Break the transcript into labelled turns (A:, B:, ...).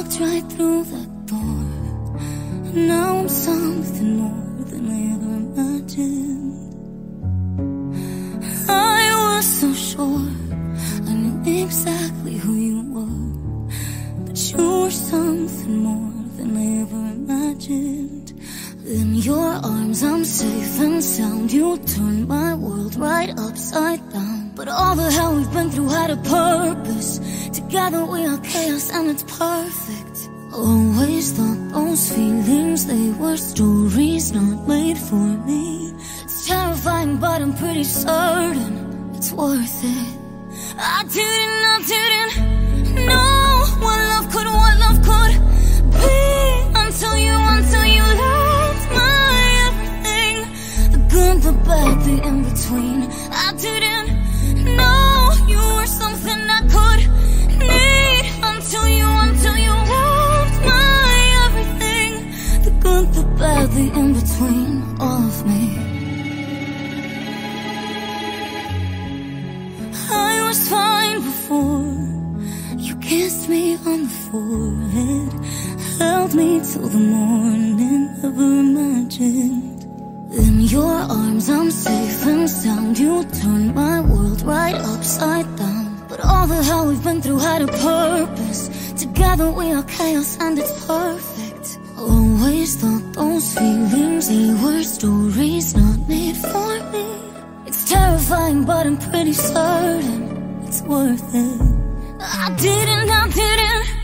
A: walked right through that door. Now I'm something more than I ever imagined. I was so sure I knew exactly who you were, but you were something more than I ever imagined. In your arms I'm safe and sound. You turned my world right upside down. But all the hell we've been through had a purpose. Together we are chaos and it's perfect. Always thought those feelings, they were stories not made for me. It's terrifying but I'm pretty certain it's worth it. I didn't know what love could be until you loved my everything. The good, the bad, the in between. I didn't know you were something I could need until you loved my everything. The good, the bad, the in between, all of me. I was fine before you kissed me on the forehead, held me till the morning, never imagined. In your arms I'm safe and sound. You turned my world right upside down. But all the hell we've been through had a purpose. Together we are chaos and it's perfect. Always thought those feelings, they were stories not made for me. It's terrifying but I'm pretty certain it's worth it. I didn't